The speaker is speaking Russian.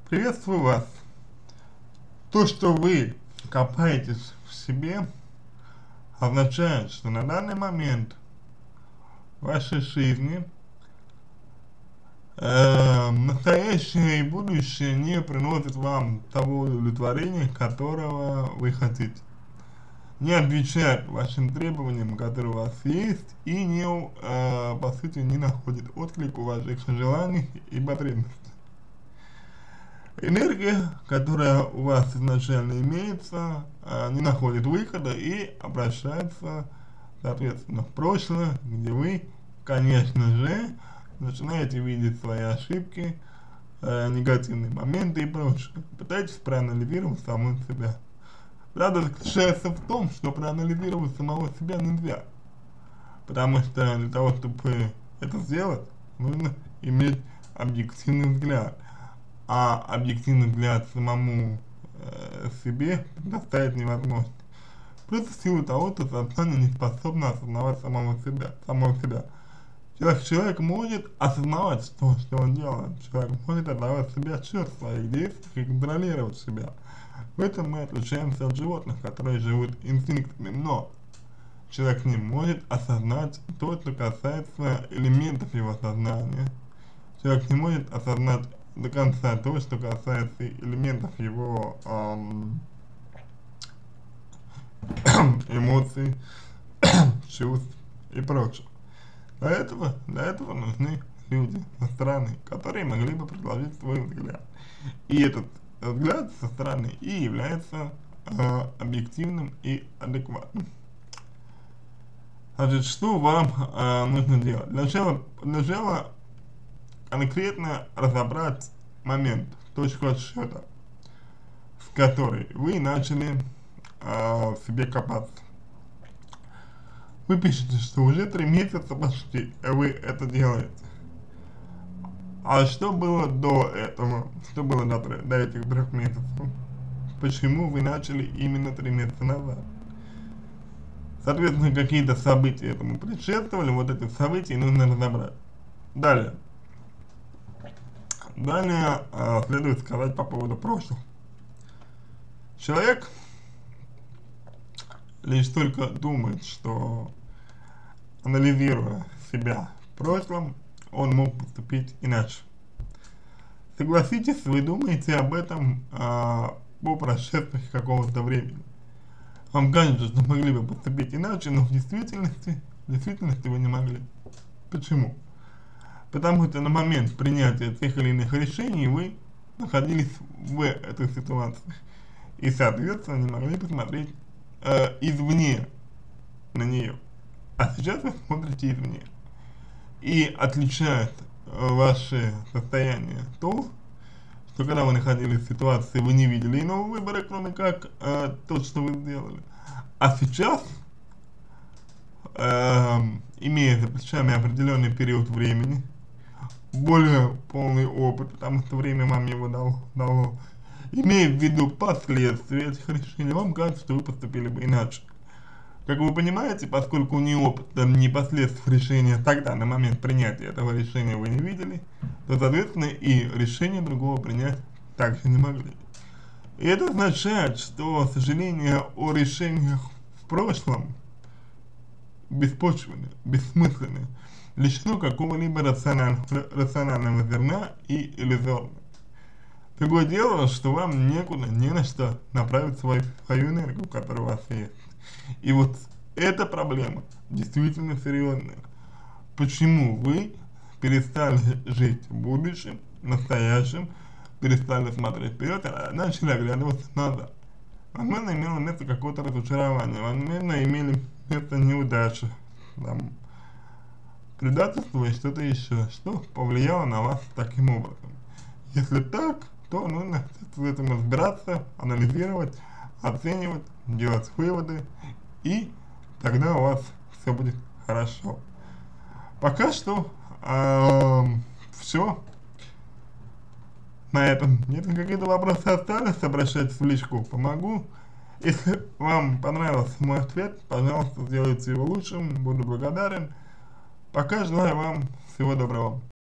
Приветствую вас. То, что вы копаетесь в себе, означает, что на данный момент в вашей жизни настоящее и будущее не приносит вам того удовлетворения, которого вы хотите. Не отвечает вашим требованиям, которые у вас есть, и по сути не находит отклик у ваших желаний и потребностей. Энергия, которая у вас изначально имеется, не находит выхода и обращается, соответственно, в прошлое, где вы, конечно же, начинаете видеть свои ошибки, негативные моменты и прочее. Пытаетесь проанализировать самого себя. Правда заключается в том, что проанализировать самого себя нельзя, потому что для того, чтобы это сделать, нужно иметь объективный взгляд. А объективный взгляд самому себе предоставить невозможно. Просто в силу того, что сознание не способно осознавать самого себя. Человек может осознавать то, что он делает. Человек может отдавать себе отчет в своих действиях и контролировать себя. В этом мы отличаемся от животных, которые живут инстинктами. Но человек не может осознать то, что касается элементов его сознания. Человек не может осознать до конца то, что касается элементов его эмоций, чувств и прочего. Для этого нужны люди со стороны, которые могли бы предложить свой взгляд. И этот взгляд со стороны и является объективным и адекватным. Значит, что вам нужно делать? Для начала конкретно разобрать момент, точку отсчета, с которой вы начали в себе копаться. Вы пишете, что уже 3 месяца почти вы это делаете. А что было до этого? Что было до этих 3 месяцев? Почему вы начали именно 3 месяца назад? Соответственно, какие-то события этому предшествовали, вот эти события нужно разобрать. Далее следует сказать по поводу прошлого. Человек лишь только думает, что, анализируя себя в прошлом, он мог поступить иначе. Согласитесь, вы думаете об этом по прошествии какого-то времени. Вам кажется, что могли бы поступить иначе, но в действительности вы не могли. Почему? Потому что на момент принятия тех или иных решений вы находились в этой ситуации и, соответственно, не могли посмотреть извне на нее. А сейчас вы смотрите извне. И отличает ваше состояние то, что когда вы находились в ситуации, вы не видели иного выбора, кроме как то, что вы сделали. А сейчас, имея за плечами определенный период времени, более полный опыт, потому что время вам его дало, имея в виду последствия этих решений, вам кажется, что вы поступили бы иначе. Как вы понимаете, поскольку ни опыта, ни последствий решения тогда, на момент принятия этого решения вы не видели, то, соответственно, и решение другого принять также не могли. И это означает, что сожаление о решениях в прошлом беспочвенны, бессмысленны, лишено какого-либо рационального зерна и иллюзорно. Другое дело, что вам некуда, не на что направить свою энергию, которая у вас есть. И вот эта проблема действительно серьезная. Почему вы перестали жить будущим, настоящим, перестали смотреть вперед, а начали оглядываться назад? Возможно, имело место какое-то разочарование, возможно, имели место неудачи, там, предательство и что-то еще, что повлияло на вас таким образом. Если так, то нужно с этим разбираться, анализировать, оценивать, делать выводы, и тогда у вас все будет хорошо. Пока что все. На этом. Если какие-то вопросы остались, обращайтесь в личку, помогу. Если вам понравился мой ответ, пожалуйста, сделайте его лучшим, буду благодарен. Пока желаю вам всего доброго.